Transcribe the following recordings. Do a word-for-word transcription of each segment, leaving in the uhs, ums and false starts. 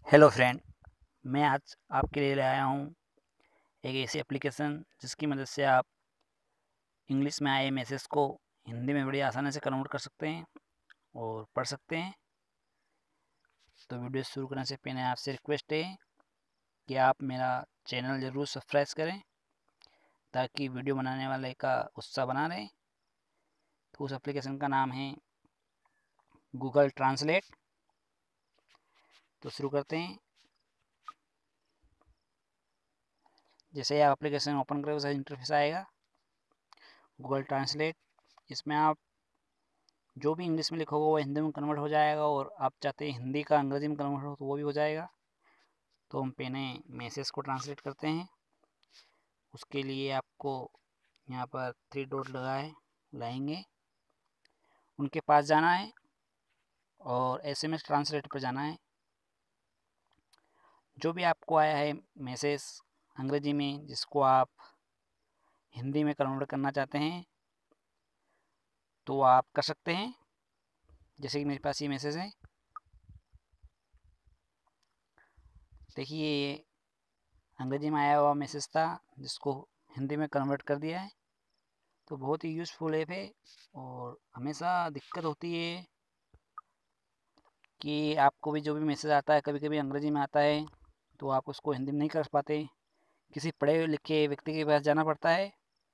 Hello friend, मैं आज आपके लिए लाया हूँ एक ऐसी एप्लीकेशन जिसकी मदद से आप इंग्लिश में आए मैसेज को हिंदी में बड़ी आसानी से कन्वर्ट कर सकते हैं और पढ़ सकते हैं। तो वीडियो शुरू करने से पहले आपसे रिक्वेस्ट है कि आप मेरा चैनल ज़रूर सब्सक्राइब करें ताकि वीडियो बनाने वाले का उत्साह बना रहे। तो उस एप्लीकेशन का नाम है गूगल ट्रांसलेट। तो शुरू करते हैं। जैसे आप एप्लीकेशन ओपन करें वैसा इंटरफेस आएगा गूगल ट्रांसलेट। इसमें आप जो भी इंग्लिश में लिखा होगा वो हिंदी में कन्वर्ट हो जाएगा, और आप चाहते हैं हिंदी का अंग्रेजी में कन्वर्ट हो तो वो भी हो जाएगा। तो हम पहले मैसेज को ट्रांसलेट करते हैं। उसके लिए आपको यहाँ पर थ्री डॉट लगा है, लाएंगे, उनके पास जाना है और एस एम एस ट्रांसलेट पर जाना है। जो भी आपको आया है मैसेज अंग्रेजी में जिसको आप हिंदी में कन्वर्ट करना चाहते हैं तो आप कर सकते हैं। जैसे कि मेरे पास ये मैसेज है, देखिए ये अंग्रेजी में आया हुआ मैसेज था जिसको हिंदी में कन्वर्ट कर दिया है। तो बहुत ही यूज़फुल ऐप है। और हमेशा दिक्कत होती है कि आपको भी जो भी मैसेज आता है कभी कभी अंग्रेजी में आता है तो आप उसको हिंदी में नहीं कर पाते, किसी पढ़े लिखे व्यक्ति के पास जाना पड़ता है,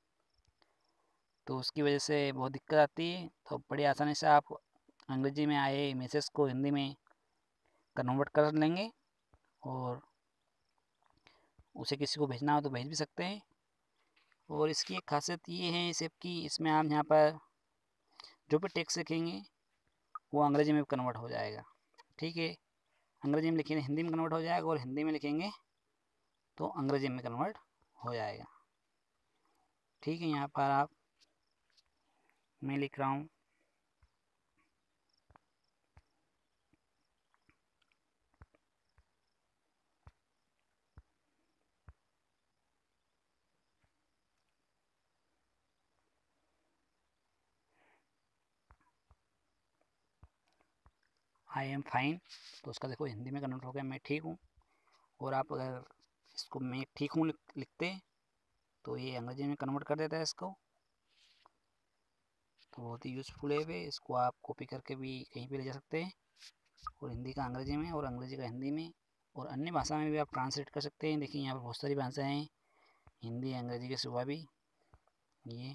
तो उसकी वजह से बहुत दिक्कत आती है। तो बड़ी आसानी से आप अंग्रेजी में आए मैसेज को हिंदी में कन्वर्ट कर लेंगे और उसे किसी को भेजना हो तो भेज भी सकते हैं। और इसकी एक खासियत ये है इस ऐप की, इसमें आप यहाँ पर जो भी टेक्स्ट लिखेंगे वो अंग्रेजी में कन्वर्ट हो जाएगा। ठीक है, अंग्रेजी में लिखेंगे हिंदी में कन्वर्ट हो जाएगा, और हिंदी में लिखेंगे तो अंग्रेजी में कन्वर्ट हो जाएगा। ठीक है, यहाँ पर आप मैं लिख रहा हूँ आई एम फाइन। तो उसका देखो हिंदी में कन्वर्ट हो गया, मैं ठीक हूँ। और आप अगर इसको मैं ठीक हूँ लिखते हैं तो ये अंग्रेजी में कन्वर्ट कर देता है इसको। तो बहुत ही यूज़फुल है, इसको आप कॉपी करके भी कहीं पे ले जा सकते हैं, और हिंदी का अंग्रेजी में और अंग्रेजी का हिंदी में और अन्य भाषा में भी आप ट्रांसलेट कर सकते हैं। देखिए यहाँ पर बहुत सारी भाषाएं हैं, हिंदी अंग्रेजी के सिवा भी ये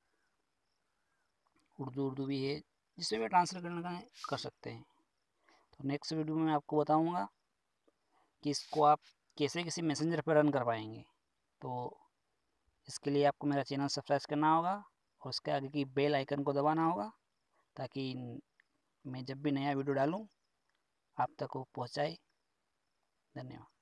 उर्दू उर्दू भी है, जिससे भी ट्रांसलेट करने का कर सकते हैं। तो नेक्स्ट वीडियो में मैं आपको बताऊँगा कि इसको आप कैसे किसी मैसेंजर पर रन कर पाएंगे। तो इसके लिए आपको मेरा चैनल सब्सक्राइब करना होगा और उसके आगे की बेल आइकन को दबाना होगा ताकि मैं जब भी नया वीडियो डालूँ आप तक वो पहुँचाए। धन्यवाद।